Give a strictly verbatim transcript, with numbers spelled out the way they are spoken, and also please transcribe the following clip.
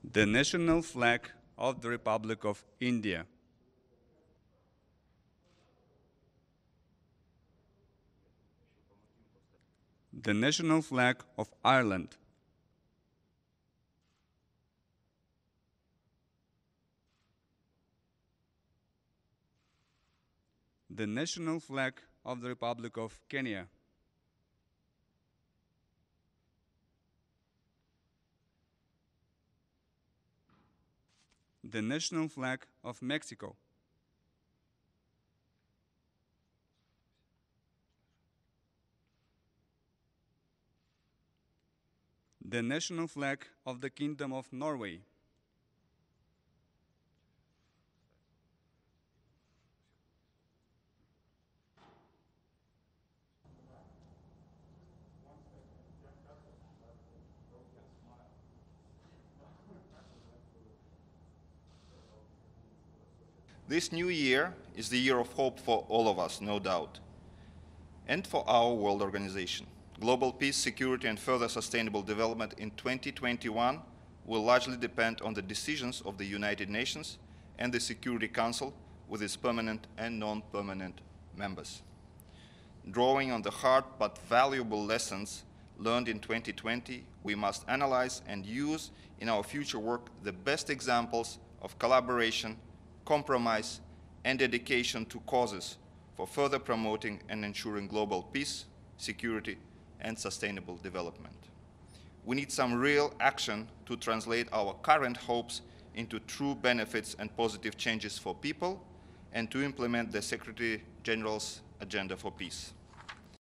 The national flag of the Republic of India. The national flag of Ireland. The national flag of the Republic of Kenya. The national flag of Mexico. The national flag of the Kingdom of Norway. This new year is the year of hope for all of us, no doubt, and for our world organization. Global peace, security, and further sustainable development in twenty twenty-one will largely depend on the decisions of the United Nations and the Security Council with its permanent and non-permanent members. Drawing on the hard but valuable lessons learned in twenty twenty, we must analyze and use in our future work the best examples of collaboration, compromise, and dedication to causes for further promoting and ensuring global peace, security, and sustainable development. We need some real action to translate our current hopes into true benefits and positive changes for people, and to implement the Secretary General's agenda for peace.